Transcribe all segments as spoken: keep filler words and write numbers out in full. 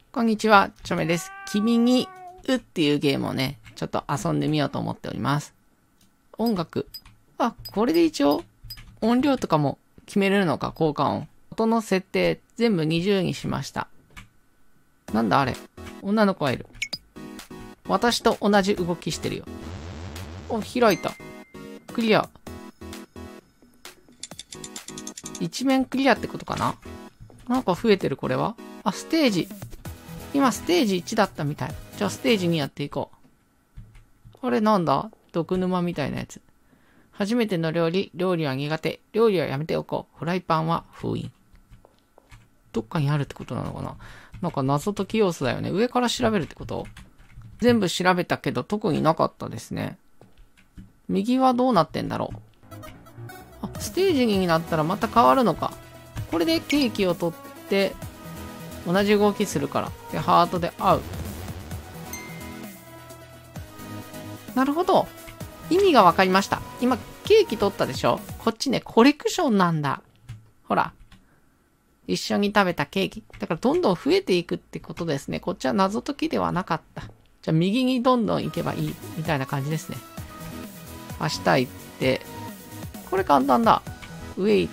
こんにちは、チョメです。君にうっていうゲームをね、ちょっと遊んでみようと思っております。音楽。あ、これで一応音量とかも決めれるのか、効果音。音の設定全部にじゅうにしました。なんだあれ、女の子がいる。私と同じ動きしてるよ。お、開いた。クリア。一面クリアってことかな？なんか増えてるこれは？あ、ステージ。今ステージいちだったみたい。じゃあステージにやっていこう。あれなんだ？毒沼みたいなやつ。初めての料理、料理は苦手。料理はやめておこう。フライパンは封印。どっかにあるってことなのかな？なんか謎解き要素だよね。上から調べるってこと？全部調べたけど特になかったですね。右はどうなってんだろう？あ、ステージになったらまた変わるのか。これでケーキを取って、同じ動きするから。で、ハートで合う。なるほど。意味がわかりました。今、ケーキ取ったでしょ？こっちね、コレクションなんだ。ほら。一緒に食べたケーキ。だからどんどん増えていくってことですね。こっちは謎解きではなかった。じゃあ右にどんどん行けばいい。みたいな感じですね。明日行って。これ簡単だ。上行って。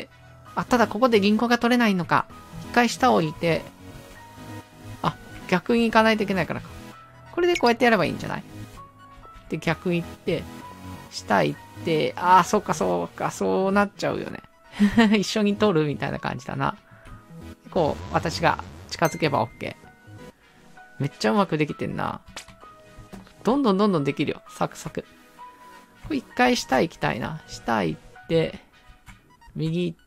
あ、ただここでリンゴが取れないのか。一回下降りて。あ、逆に行かないといけないからか。これでこうやってやればいいんじゃない？で、逆行って、下行って、ああ、そうかそうか、そうなっちゃうよね。一緒に取るみたいな感じだな。こう、私が近づけば OK。めっちゃうまくできてんな。どんどんどんどんできるよ。サクサク。これ一回下行きたいな。下行って、右行って、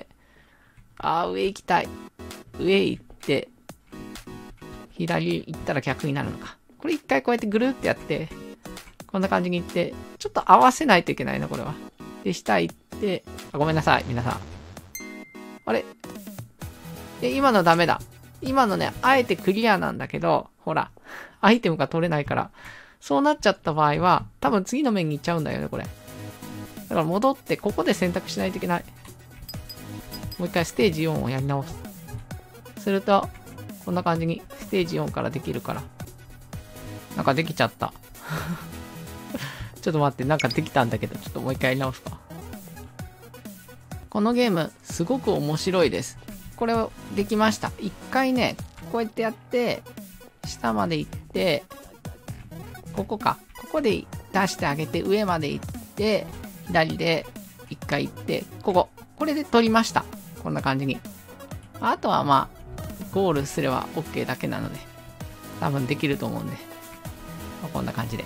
ああ、上行きたい。上行って、左行ったら逆になるのか。これ一回こうやってぐるってやって、こんな感じに行って、ちょっと合わせないといけないな、これは。で、下行って、あ、ごめんなさい、皆さん。あれ？え、今のダメだ。今のね、あえてクリアなんだけど、ほら、アイテムが取れないから、そうなっちゃった場合は、多分次の面に行っちゃうんだよね、これ。だから戻って、ここで選択しないといけない。もう一回ステージよんをやり直す。すると、こんな感じにステージよんからできるから。なんかできちゃった。ちょっと待って、なんかできたんだけど、ちょっともう一回やり直すか。このゲーム、すごく面白いです。これをできました。一回ね、こうやってやって、下まで行って、ここか。ここで出してあげて、上まで行って、左で一回行って、ここ。これで取りました。こんな感じに。あとはまあ、ゴールすれば OK だけなので、多分できると思うんで。まあ、こんな感じで。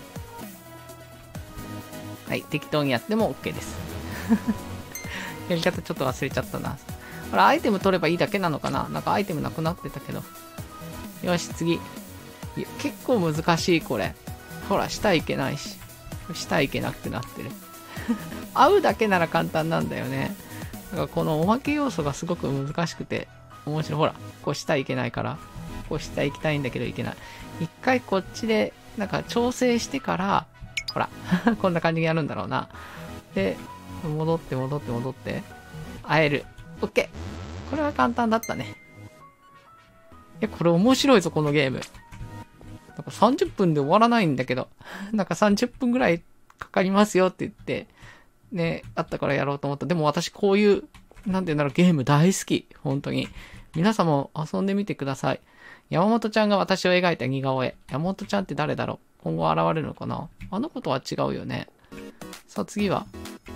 はい、適当にやっても OK です。やり方ちょっと忘れちゃったな。これアイテム取ればいいだけなのかな？なんかアイテムなくなってたけど。よし、次。いや、結構難しい、これ。ほら、下行けないし。下行けなくなってる。合うだけなら簡単なんだよね。だからこのおまけ要素がすごく難しくて、面白い。ほら、こう下行けないから、こう下行きたいんだけど行けない。一回こっちで、なんか調整してから、ほら、こんな感じにやるんだろうな。で、戻って戻って戻って、会える。オッケー。これは簡単だったね。いや、これ面白いぞ、このゲーム。なんかさんじゅっぷんで終わらないんだけど、なんかさんじゅっぷんぐらいかかりますよって言って、ね、あったからやろうと思った。でも私こういう、なんて言うんだろう、ゲーム大好き。本当に。皆さんも遊んでみてください。山本ちゃんが私を描いた似顔絵。山本ちゃんって誰だろう？今後現れるのかな？あの子とは違うよね。さあ次は。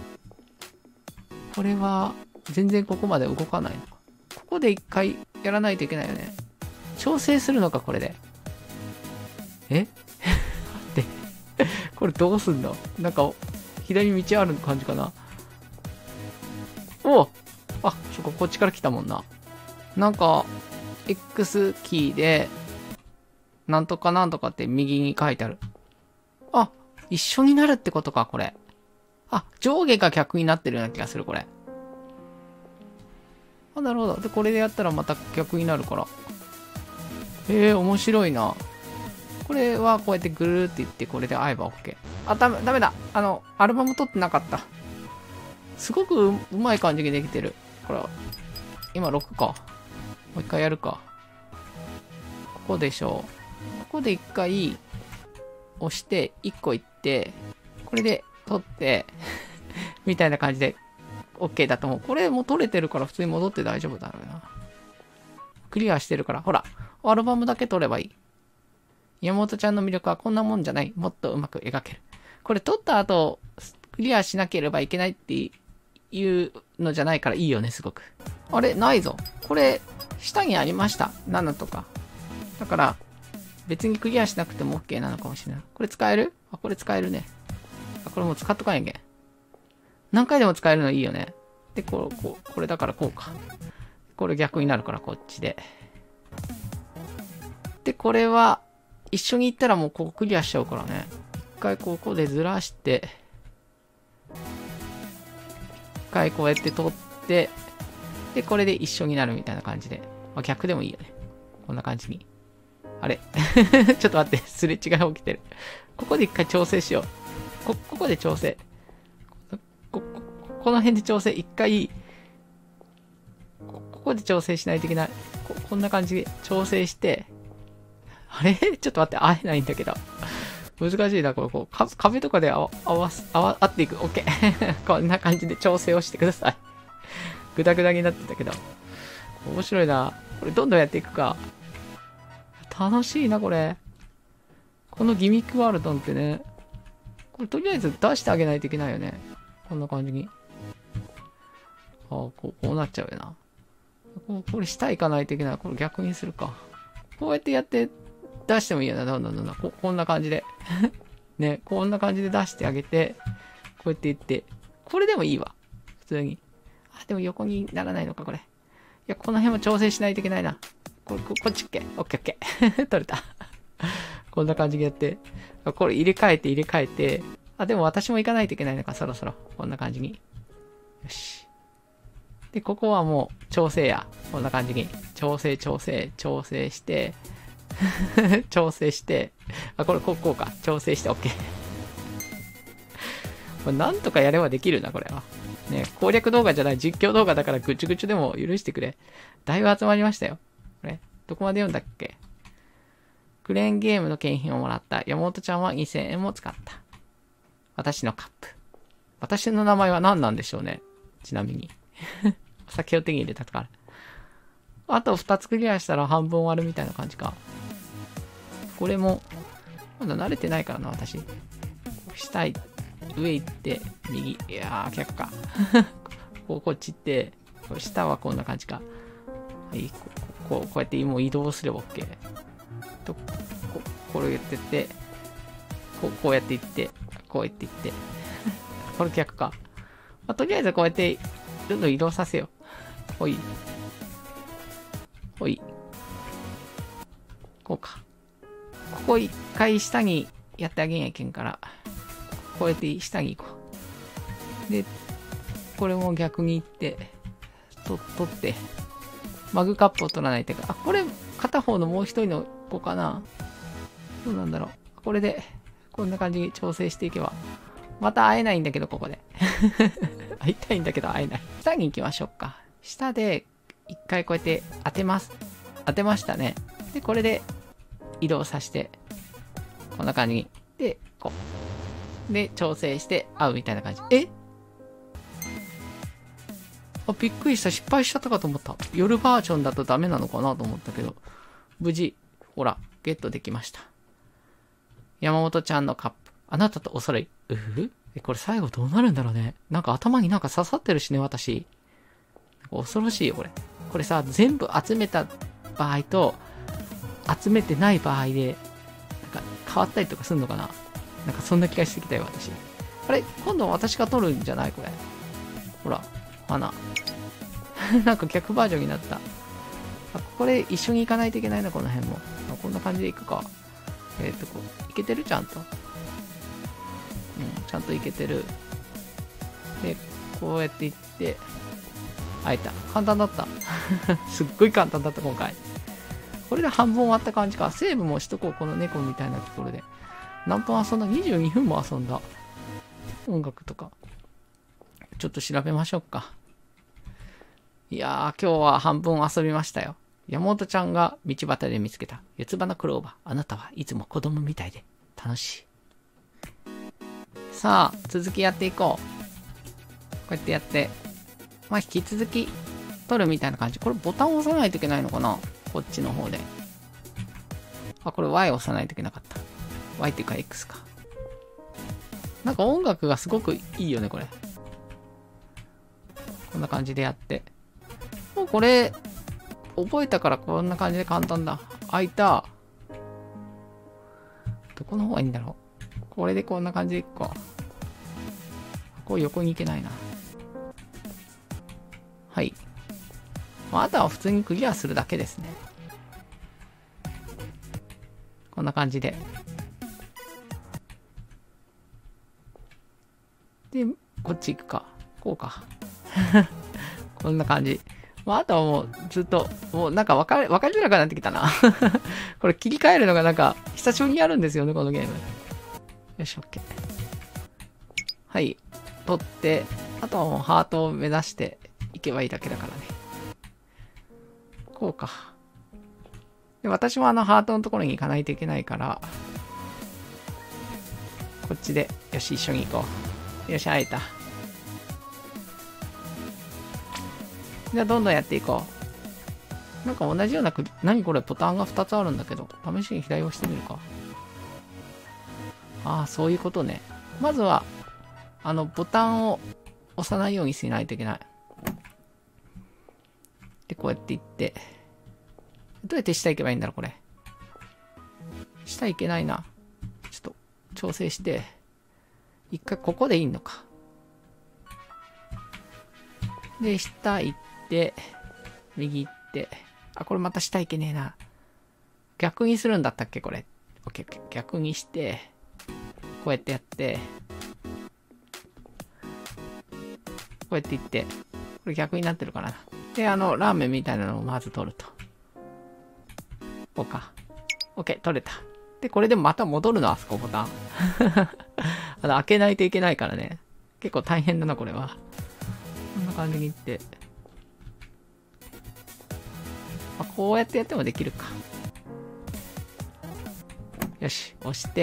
これは、全然ここまで動かないのか。ここで一回やらないといけないよね。調整するのか、これで。え？待って。これどうすんの？なんか、左道ある感じかな。お！あ、そこ、こっちから来たもんな。なんか、X キーで、なんとかなんとかって右に書いてある。あ、一緒になるってことか、これ。あ、上下が逆になってるような気がする、これ。あ、なるほど。で、これでやったらまた逆になるから。へえ、面白いな。これはこうやってぐるーって言って、これで合えば OK。あ、ダメ、ダメだ。あの、アルバム撮ってなかった。すごく う, うまい感じにできてる。これ、今ろくか。もう一回やるか。 こでしょう。ここで一回押していっこいって、これで取ってみたいな感じで OK だと思う。これもう取れてるから普通に戻って大丈夫だろうな。クリアしてるから、ほら、アルバムだけ取ればいい。山本ちゃんの魅力はこんなもんじゃない。もっとうまく描ける。これ取った後、クリアしなければいけないっていうのじゃないからいいよね、すごく。あれないぞ。これ、下にありました。ななとか。だから、別にクリアしなくても OK なのかもしれない。これ使える？あ、これ使えるね。あ、これもう使っとかんやんけん。何回でも使えるのいいよね。で、こう、こう、これだからこうか。これ逆になるからこっちで。で、これは、一緒に行ったらもうここクリアしちゃうからね。一回ここでずらして、一回こうやって取って、で、これで一緒になるみたいな感じで。まあ、逆でもいいよね。こんな感じに。あれちょっと待って、すれ違い起きてる。ここで一回調整しよう。こ、ここで調整。こ、こ、この辺で調整。一回、こ、ここで調整しないといけない。こ、こんな感じで調整して、あれちょっと待って、会えないんだけど。難しいな、これ、こう、か壁とかで合わ、合わす、合わ、合っていく。OK こんな感じで調整をしてください。グダグダになってたけど。面白いな。これどんどんやっていくか。楽しいな、これ。このギミックワールドってね。これとりあえず出してあげないといけないよね。こんな感じに。ああ、こう、こうなっちゃうよな。ここれ下行かないといけない。これ逆にするか。こうやってやって出してもいいよな。どんどんどんどん。こ, こんな感じで。ね、こんな感じで出してあげて、こうやっていって。これでもいいわ。普通に。あ、でも横にならないのか、これ。いや、この辺も調整しないといけないな。これ、ここっちっけ？オッケーオッケー。取れた。こんな感じでやって。これ入れ替えて入れ替えて。あ、でも私も行かないといけないのか、そろそろ。こんな感じに。よし。で、ここはもう調整や。こんな感じに。調整、調整、調整して。調整して。あ、これ、こう、こうか。調整して OK。これなんとかやればできるな、これは。ね、攻略動画じゃない実況動画だからぐちゅぐちゅでも許してくれ。だいぶ集まりましたよ。これ、どこまで読んだっけ？クレーンゲームの景品をもらった。山本ちゃんはにせんえんも使った。私のカップ。私の名前は何なんでしょうね。ちなみに。お酒を手に入れたから。あとふたつクリアしたら半分終わるみたいな感じか。これも、まだ慣れてないからな、私。下行って、上行って、右。いやー、逆か。こう、こっち行って、下はこんな感じか。はい、こう、こう、こうやってもう移動すれば OK。と、こ、これをやってって、こう、こうやって行って、こうやって行って。これ逆か。まあ、とりあえずこうやって、どんどん移動させよう。ほい。ほい。こうか。ここ一回下にやってあげんやけんから、こうやって下に行こう。で、これも逆に行って、と、取って、マグカップを取らないというか、あ、これ片方のもう一人の子かな。どうなんだろう。これで、こんな感じに調整していけば。また会えないんだけど、ここで。会いたいんだけど会えない。下に行きましょうか。下で、一回こうやって当てます。当てましたね。で、これで移動させて、こんな感じに。で、こう。で、調整して会うみたいな感じ。え？あ、びっくりした。失敗しちゃったかと思った。夜バージョンだとダメなのかなと思ったけど、無事、ほら、ゲットできました。山本ちゃんのカップ。あなたとおそろい。うふえ、これ最後どうなるんだろうね。なんか頭になんか刺さってるしね、私。恐ろしいよ、これ。これさ、全部集めた場合と、集めてない場合で、なんか変わったりとかすんのかな。なんかそんな気がしてきたよ、私。あれ今度私が取るんじゃないこれ。ほら、花。なんか逆バージョンになった。あ、これ一緒に行かないといけないな、この辺も。あ、こんな感じで行くか。えっと、こう、いけてるちゃんと。うん、ちゃんといけてる。で、こうやって行って、会えた。簡単だった。すっごい簡単だった、今回。これで半分終わった感じか。セーブもしとこう、この猫みたいなところで。何分遊んだ ?にじゅうに 分も遊んだ。音楽とか。ちょっと調べましょうか。いやー、今日は半分遊びましたよ。 山本ちゃんが道端で見つけた四つ葉のクローバー。あなたはいつも子供みたいで楽しい。さあ、続きやっていこう。こうやってやって。まあ、引き続き取るみたいな感じ。これボタンを押さないといけないのかな、こっちの方で。あ、これ ワイ 押さないといけなかった。ワイ っていうか X か。なんか音楽がすごくいいよね、これ。こんな感じでやって。もうこれ、覚えたからこんな感じで簡単だ。開いた。どこの方がいいんだろう。これでこんな感じでいくか。こう横に行けないな。はい。まあ、あとは普通にクリアするだけですね。こんな感じで。で、こっち行くか。こうか。こんな感じ。まあ、あとはもうずっと、もうなんか分かり、分かりづらくなってきたな。これ切り替えるのがなんか久しぶりにやるんですよね、このゲーム。よし、OK。はい。取って、あとはもうハートを目指していけばいいだけだからね。こうか。で、私もあのハートのところに行かないといけないから、こっちで、よし、一緒に行こう。よし、会えた。じゃあ、どんどんやっていこう。なんか同じような、何これ、ボタンがふたつあるんだけど、試しに左押してみるか。ああ、そういうことね。まずは、あの、ボタンを押さないようにしないといけない。で、こうやっていって、どうやって下行けばいいんだろう、これ。下行けないな。ちょっと、調整して、一回ここでいいのか。で、下行って、右行って、あ、これまた下行けねえな。逆にするんだったっけ、これ。オッケーオッケー。逆にして、こうやってやって、こうやっていって、これ逆になってるかな。で、あの、ラーメンみたいなのをまず取ると。こうか。OK、取れた。で、これでまた戻るの、あそこボタン。あの、開けないといけないからね。結構大変だな、これは。こんな感じにいって。あ、こうやってやってもできるか。よし、押して。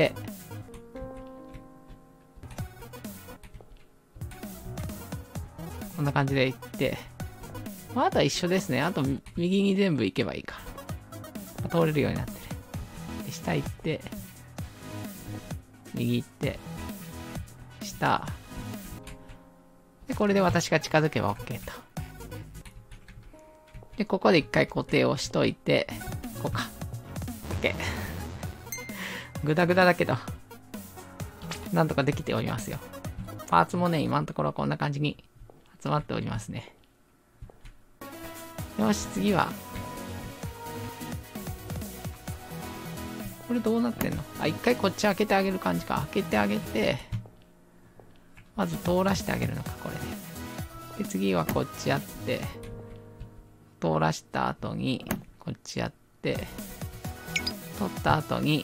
こんな感じでいって。まあ、あとは一緒ですね。あと、右に全部行けばいいから。通れるようになってる。で、下行って、右行って、下。で、これで私が近づけば OK と。で、ここで一回固定をしといて、こうか。OK。ぐだぐだだけど、なんとかできておりますよ。パーツもね、今のところこんな感じに集まっておりますね。よし、次は、これどうなってんの？あ、一回こっち開けてあげる感じか。開けてあげて、まず通らしてあげるのか、これで。で、次はこっちやって、通らした後に、こっちやって、取った後に、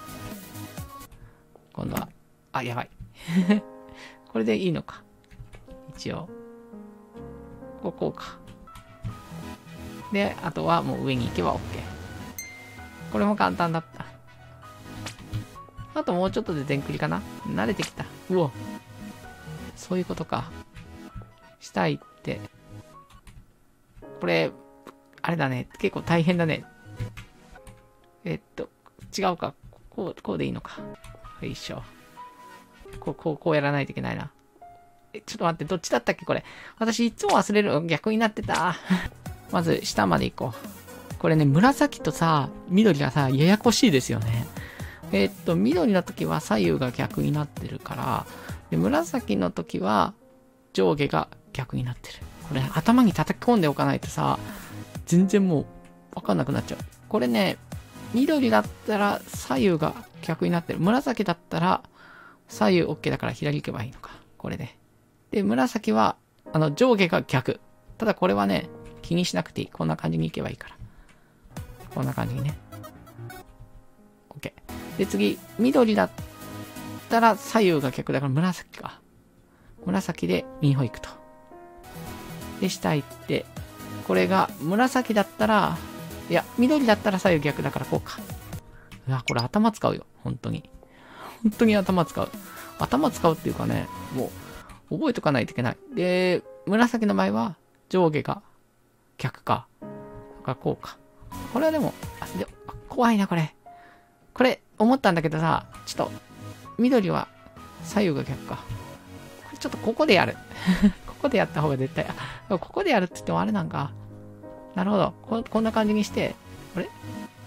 今度は、あ、やばい。これでいいのか。一応。こう、こうか。で、あとはもう上に行けば OK。これも簡単だった。あともうちょっとで全クリかな？慣れてきた。うお。そういうことか。下行って。これ、あれだね。結構大変だね。えっと、違うか。こう、こうでいいのか。よいしょ。こう、こう、こうやらないといけないな。え、ちょっと待って、どっちだったっけこれ。私いつも忘れる。逆になってた。まず、下まで行こう。これね、紫とさ、緑がさ、ややこしいですよね。えー、っと、緑の時は左右が逆になってるから、で紫の時は上下が逆になってる。これ、頭に叩き込んでおかないとさ、全然もうわかんなくなっちゃう。これね、緑だったら左右が逆になってる。紫だったら左右 OK だから左行けばいいのか。これで。で、紫は、あの、上下が逆。ただこれはね、気にしなくていい。こんな感じに行けばいいから。こんな感じにね。OK。で、次、緑だったら左右が逆だから紫か。紫で右の方行くと。で、下行って、これが紫だったらいや、緑だったら左右逆だからこうか。いや、これ頭使うよ。本当に。本当に頭使う。頭使うっていうかね、もう、覚えとかないといけない。で、紫の場合は、上下が逆か。だからこうか。これはでも、あ、であ怖いな、これ。これ、思ったんだけどさ、ちょっと、緑は左右が逆か。これちょっとここでやる。ここでやった方が絶対、あ、ここでやるって言ってもあれなんか。なるほど。こ、こんな感じにして、あれ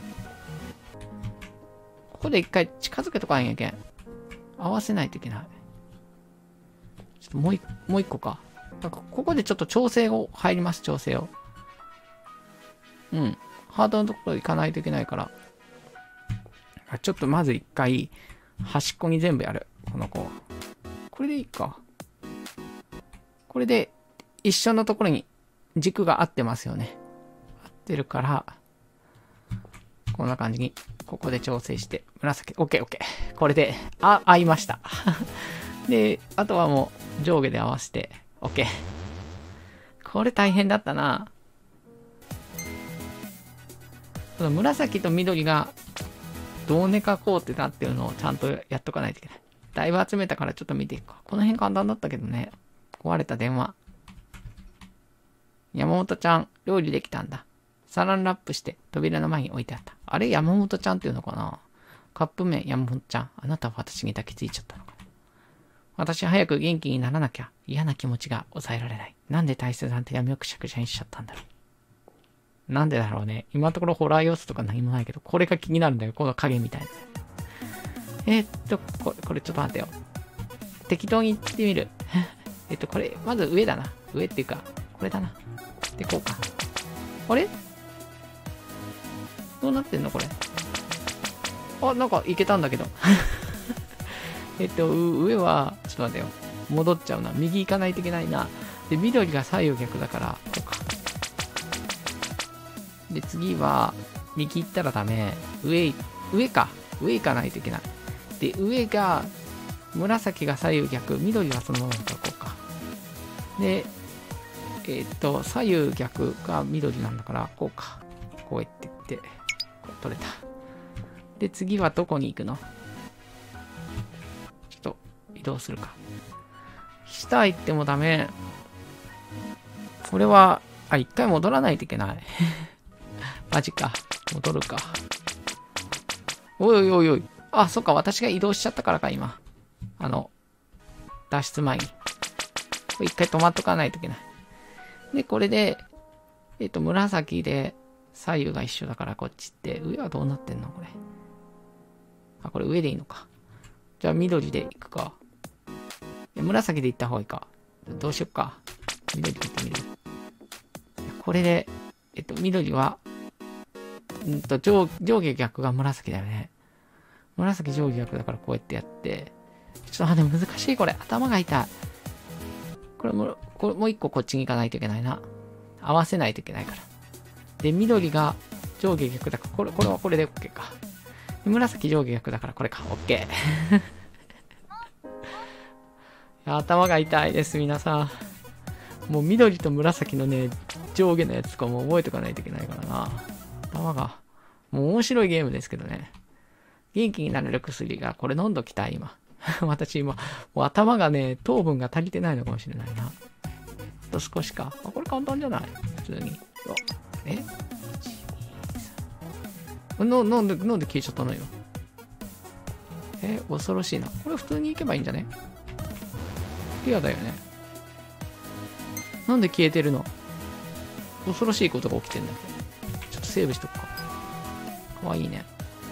ここで一回近づけとかんやけん。合わせないといけない。ちょっともう一、もう一個か。なんかここでちょっと調整を入ります、調整を。うん。ハードのところ行かないといけないから。ちょっとまず一回、端っこに全部やる。この子。これでいいか。これで、一緒のところに軸が合ってますよね。合ってるから、こんな感じに、ここで調整して、紫、OK、OK。これで、あ、合いました。で、あとはもう、上下で合わせて、OK。これ大変だったな。この紫と緑が、どうねかこうってなってるのをちゃんとやっとかないといけない。だいぶ集めたからちょっと見ていくか。この辺簡単だったけどね。壊れた電話。山本ちゃん、料理できたんだ。サランラップして扉の前に置いてあった。あれ山本ちゃんっていうのかな。カップ麺山本ちゃん。あなたは私に抱きついちゃったのかな。私早く元気にならなきゃ嫌な気持ちが抑えられない。なんで大切なんて闇をくしゃくしゃにしちゃったんだろう。なんでだろうね。今のところホラー要素とか何もないけど、これが気になるんだよ。この影みたいな。えー、っと、これ、これちょっと待ってよ。適当に言ってみる。えっと、これ、まず上だな。上っていうか、これだな。で、こうか。あれどうなってんのこれ。あ、なんかいけたんだけど。えっと、上は、ちょっと待ってよ。戻っちゃうな。右行かないといけないな。で、緑が左右逆だから、こうか。で、次は、右行ったらダメ。上、上か。上行かないといけない。で、上が、紫が左右逆。緑はそのままに書こうか。で、えっと、左右逆が緑なんだから、こうか。こうやっていって、こう取れた。で、次はどこに行くの？ちょっと、移動するか。下行ってもダメ。これは、あ、一回戻らないといけない。マジか。戻るか。おいおいおいおい。あ、そっか。私が移動しちゃったからか、今。あの、脱出前に。これ一回止まっとかないといけない。で、これで、えっと、紫で左右が一緒だからこっちって、上はどうなってんのこれ。あ、これ上でいいのか。じゃあ緑で行くか。紫で行った方がいいか。どうしよっか。緑で行ってみる。これで、えっと、緑は、んと上、上下逆が紫だよね。紫上下逆だからこうやってやって、ちょっと、あ、でも難しいこれ。頭が痛い。これも、これもう一個こっちに行かないといけないな。合わせないといけないから。で、緑が上下逆だから、これ、これはこれで OK か。で紫上下逆だからこれか。OK。頭が痛いです、皆さん。もう緑と紫のね、上下のやつとかも覚えておかないといけないからな。頭が。もう面白いゲームですけどね。元気になれる薬が、これ飲んどきたい、今。私今、もう頭がね、糖分が足りてないのかもしれないな。あと少しか。あ、これ簡単じゃない普通に。えの、なんで、なんで消えちゃったのよ。え、恐ろしいな。これ普通に行けばいいんじゃねピアだよね。なんで消えてるの？恐ろしいことが起きてんだよ。ちょっとセーブしとくか。かわいいね。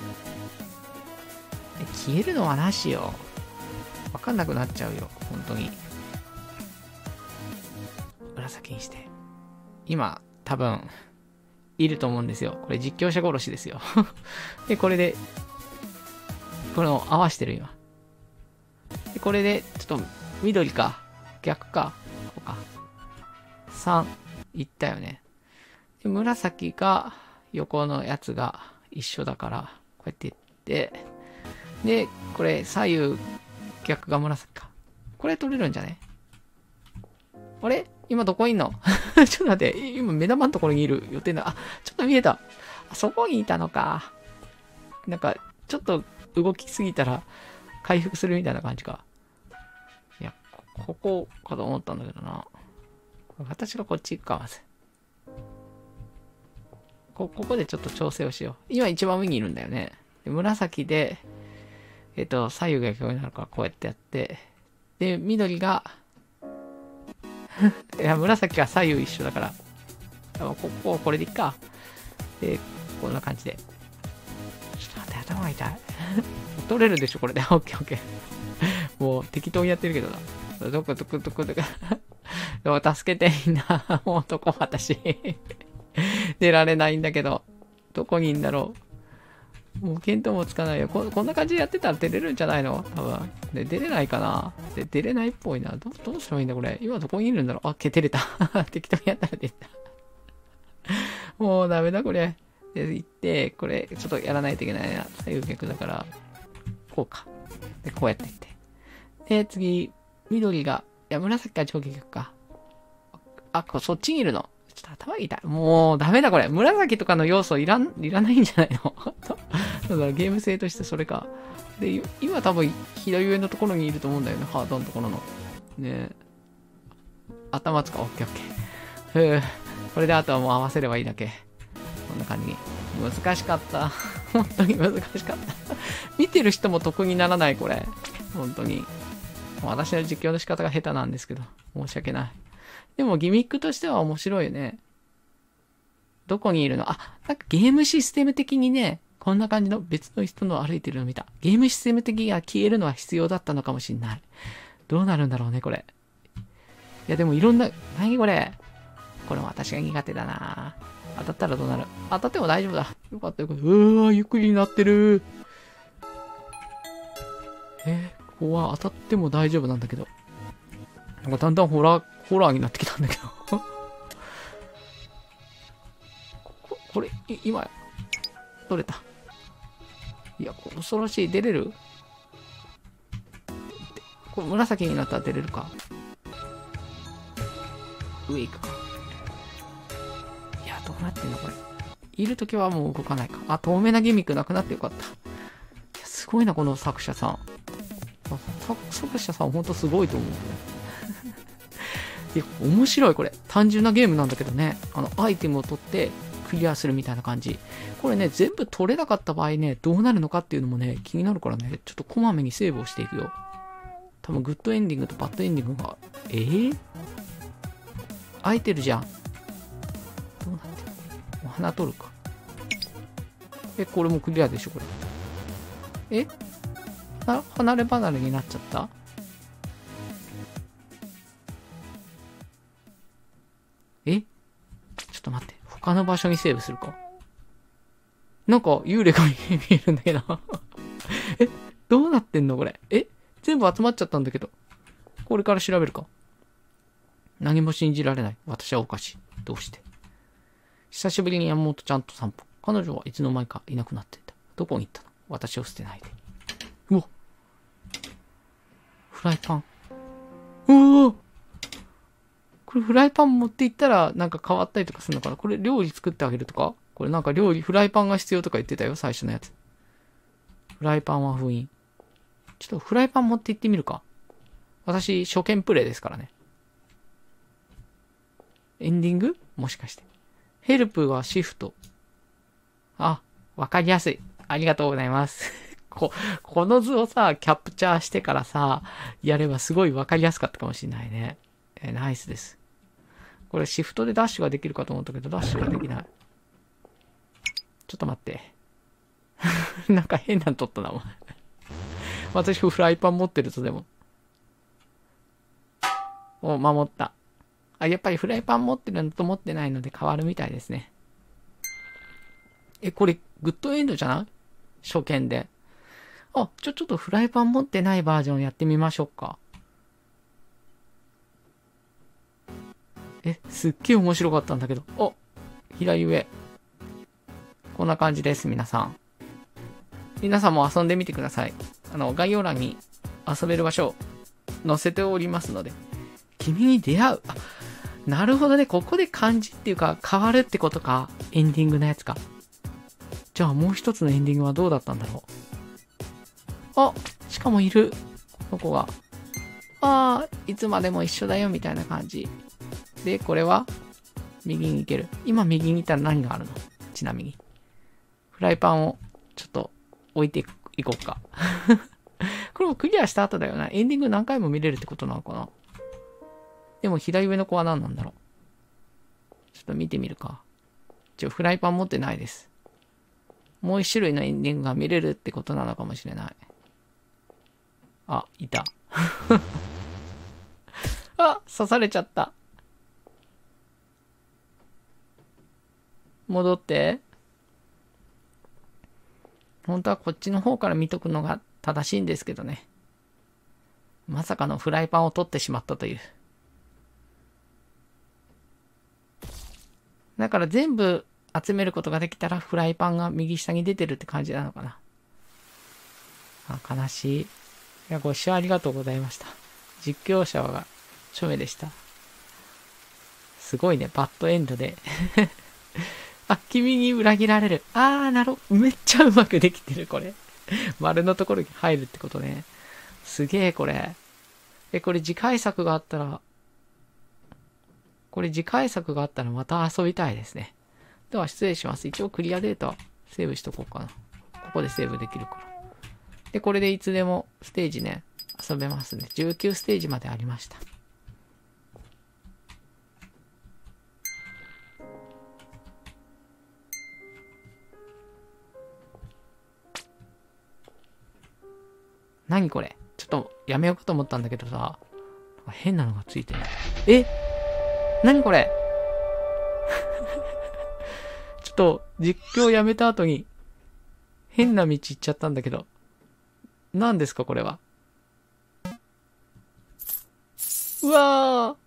え、消えるのはなしよ。わかんなくなっちゃうよ。本当に。紫にして。今、多分、いると思うんですよ。これ実況者殺しですよ。で、これで、これを合わしてる今。で、これで、ちょっと、緑か。逆か。こうか。さん。いったよね。で、紫が、横のやつが一緒だから、こうやっていって、で、これ、左右、逆が紫か。これ取れるんじゃね？あれ今どこいんの？ちょっと待って、今目玉のところにいる予定だ。あ、ちょっと見えた。 あそこにいたのか。なんか、ちょっと動きすぎたら回復するみたいな感じか。いや、ここかと思ったんだけどな。私がこっち行くか、まず。こ、ここでちょっと調整をしよう。今一番上にいるんだよね。で紫で、えっと、左右が逆になるからこうやってやって、で、緑が、いや、紫が左右一緒だから、ここ、これでいっか。で、こんな感じで。ちょっと待って、頭が痛い。取れるでしょ、これで。オッケーオッケー。もう適当にやってるけどな。どこどこどこどこ。でも助けてみんな。もう男私。出られないんだけど。どこにいんだろう。もう見当もつかないよ。こ, こんな感じでやってたら出れるんじゃないの多分。で、出れないかなで、出れないっぽいな。ど, どうしたらいいんだこれ。今どこにいるんだろう。あ、消てれた。適当にやったら出た。もうダメだこれ。で、行って、これ、ちょっとやらないといけないな。左右逆だから、こうか。で、こうやっていって。で、次、緑が、いや、紫が上下逆か。あ、こそっちにいるの。ちょっと頭痛い。もう、ダメだこれ。紫とかの要素いらん、いらないんじゃないのだからゲーム性としてそれか。で、今多分、左上のところにいると思うんだよね。ハートのところの。ね頭つか、オッケーオッケー。ふぅ。これであとはもう合わせればいいだけ。こんな感じに。難しかった。本当に難しかった。見てる人も得にならない、これ。本当に。私の実況の仕方が下手なんですけど。申し訳ない。でもギミックとしては面白いよね。どこにいるの？あ、なんかゲームシステム的にね、こんな感じの別の人の歩いてるの見た。ゲームシステム的には消えるのは必要だったのかもしんない。どうなるんだろうね、これ。いや、でもいろんな、何これ。これも私が苦手だな。当たったらどうなる？当たっても大丈夫だ。よかったよかった。うわー、ゆっくりになってる。えー、ここは当たっても大丈夫なんだけど。なんかだんだんホラー、ホラーになってきたんだけど。こ, これ、今、取れた。いや、恐ろしい。出れる？これ紫になったら出れるか。上行くか。いや、どうなってんのこれ。いるときはもう動かないか。あ、透明なギミックなくなってよかった。いや、すごいな、この作者さん。作者さんほんとすごいと思う。いや、面白いこれ。単純なゲームなんだけどね。あの、アイテムを取ってクリアするみたいな感じ。これね、全部取れなかった場合ね、どうなるのかっていうのもね、気になるからね、ちょっとこまめにセーブをしていくよ。多分グッドエンディングとバッドエンディングが、えー、空いてるじゃん。どうなってる？お花取るか。え、これもクリアでしょ、これ。え？な、離れ離れになっちゃった？え？ちょっと待って。他の場所にセーブするか。なんか幽霊が見えるんだけど。え？どうなってんのこれ。え？全部集まっちゃったんだけど。これから調べるか。何も信じられない。私はおかしい。どうして。久しぶりに山本ちゃんと散歩。彼女はいつの間にかいなくなっていた。どこに行ったの？私を捨てないで。うわ。フライパン。うわ。これフライパン持って行ったらなんか変わったりとかするのかな？これ料理作ってあげるとか？これなんか料理、フライパンが必要とか言ってたよ、最初のやつ。フライパンは封印。ちょっとフライパン持って行ってみるか。私、初見プレイですからね。エンディング？もしかして。ヘルプはシフト。あ、わかりやすい。ありがとうございます。こ、この図をさ、キャプチャーしてからさ、やればすごいわかりやすかったかもしれないね。えー、ナイスです。これシフトでダッシュができるかと思ったけど、ダッシュができない。ちょっと待って。なんか変なの取ったな、お前。私、フライパン持ってるとでも。お、守った。あ、やっぱりフライパン持ってるのと持ってないので変わるみたいですね。え、これ、グッドエンドじゃない？初見で。あ、ちょ、ちょっとフライパン持ってないバージョンやってみましょうか。え、すっげえ面白かったんだけど。お、左上。こんな感じです、皆さん。皆さんも遊んでみてください。あの、概要欄に遊べる場所を載せておりますので。君に出会う。あ、なるほどね。ここで漢字っていうか変わるってことか。エンディングのやつか。 じゃあもう一つのエンディングはどうだったんだろう。あ、しかもいる。この子が。ああ、いつまでも一緒だよみたいな感じ。で、これは右に行ける。今右に行ったら何があるの？ちなみに。フライパンをちょっと置いていこうか。これもクリアした後だよな。エンディング何回も見れるってことなのかな。でも左上の子は何なんだろう。ちょっと見てみるか。一応フライパン持ってないです。もう一種類のエンディングが見れるってことなのかもしれない。あ、いた。あ、刺されちゃった。戻って。本当はこっちの方から見とくのが正しいんですけどね。まさかのフライパンを取ってしまったという。だから全部集めることができたらフライパンが右下に出てるって感じなのかな。あ、悲しい。いや、ご視聴ありがとうございました。実況者は署名でした。すごいね、バッドエンドで。あ、君に裏切られる。あー、なるほど。めっちゃうまくできてる、これ。丸のところに入るってことね。すげえ、これ。え、これ次回作があったら、これ次回作があったらまた遊びたいですね。では失礼します。一応クリアデータセーブしとこうかな。ここでセーブできるから。で、これでいつでもステージね、遊べますね。じゅうきゅうステージまでありました。何これ？ちょっとやめようかと思ったんだけどさ、変なのがついてる。え？何これ？ちょっと実況やめた後に変な道行っちゃったんだけど。何ですかこれは。うわ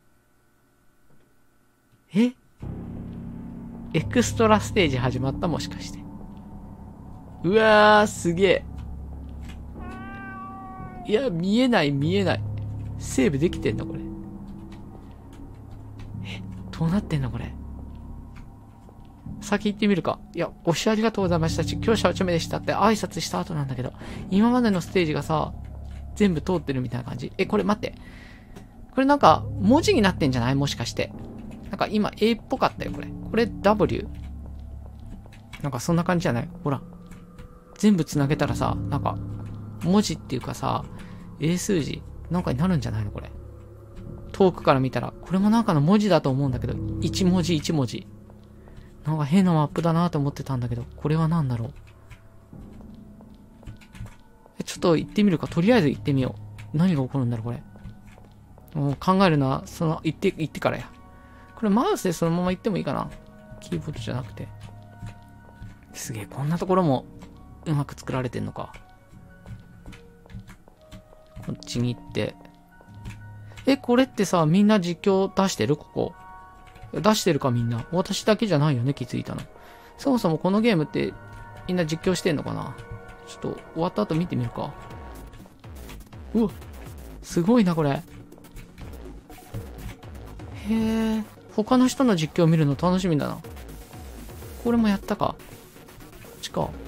ー。え？エクストラステージ始まった？もしかして。うわー、すげえ。いや、見えない見えない。セーブできてんのこれ。え、どうなってんのこれ。先行ってみるか。いや、ご視聴ありがとうございました。実況者はチョメでしたって挨拶した後なんだけど、今までのステージがさ、全部通ってるみたいな感じ。え、これ待って。これなんか、文字になってんじゃない？もしかして。なんか今 A っぽかったよ、これ。これ ダブリュー。なんかそんな感じじゃない？ほら。全部繋げたらさ、なんか、文字っていうかさ、英数字なんかになるんじゃないのこれ。遠くから見たら。これもなんかの文字だと思うんだけど、一文字一文字。なんか変なマップだなと思ってたんだけど、これは何だろう。え、ちょっと行ってみるか。とりあえず行ってみよう。何が起こるんだろう、これ。もう考えるのは、その、行って、行ってからや。これマウスでそのまま行ってもいいかな。キーボードじゃなくて。すげえ、こんなところもうまく作られてんのか。こっちに行って。え、これってさ、みんな実況出してる？ここ。出してるかみんな。私だけじゃないよね、気づいたの。そもそもこのゲームってみんな実況してんのかな？ちょっと終わった後見てみるか。うわ、すごいな、これ。へえ、他の人の実況見るの楽しみだな。これもやったか。こっちか。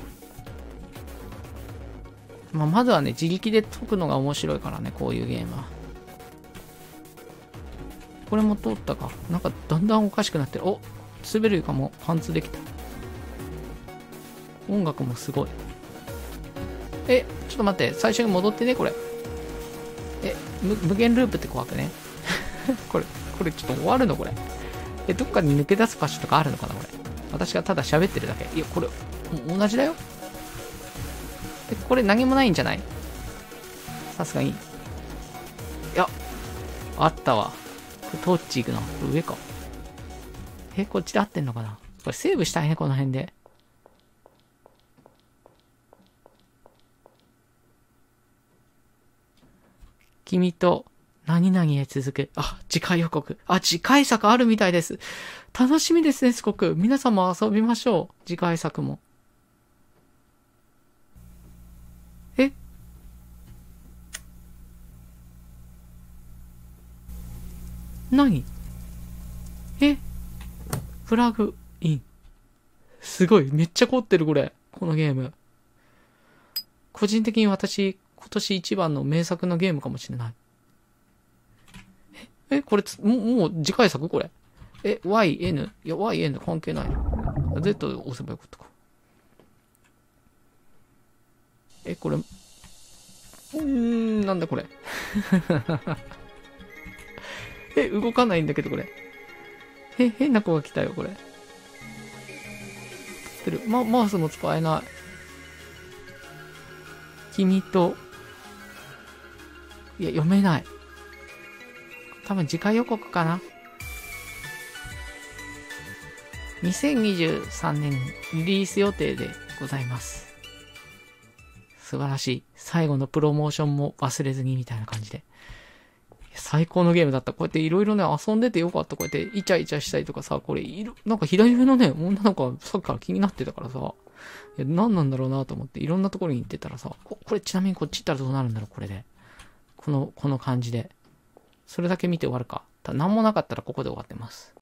まあ、まずはね、自力で解くのが面白いからね、こういうゲームは。これも通ったか。なんかだんだんおかしくなってる。お、滑る床も貫通できた。音楽もすごい。え、ちょっと待って、最初に戻ってね、これ。え、無無限ループって怖くね。これ、これちょっと終わるのこれ。え、どっかに抜け出す場所とかあるのかなこれ。私がただ喋ってるだけ。いや、これ、同じだよ。え、これ何もないんじゃない？さすがに。いや、あったわ。これトーチ行くな。これ上か。え、こっちで合ってんのかな？これセーブしたいね、この辺で。君と何々へ続く。あ、次回予告。あ、次回作あるみたいです。楽しみですね、すごく。皆さんも遊びましょう。次回作も。え？何？え？プラグイン。すごい。めっちゃ凝ってる、これ。ここのゲーム。個人的に私、今年一番の名作のゲームかもしれない。え、えこれつ、もう、もう次回作これ。え、ワイエヌ? いや、ワイエヌ 関係ない。Z で押せばよかったか。え、これ、うーん、なんだこれ。え、動かないんだけど、これ。え、変な子が来たよ、これ。てる。ま、マウスも使えない。君と、いや、読めない。多分次回予告かな。にせんにじゅうさんねんリリース予定でございます。素晴らしい。最後のプロモーションも忘れずにみたいな感じで。最高のゲームだった。こうやっていろいろね、遊んでてよかった。こうやってイチャイチャしたりとかさ、これいる、なんか左上のね、女の子がさっきから気になってたからさ、いや、何なんだろうなと思っていろんなところに行ってたらさ、ここれちなみにこっち行ったらどうなるんだろう、これで。この、この感じで。それだけ見て終わるか。ただ何もなかったらここで終わってます。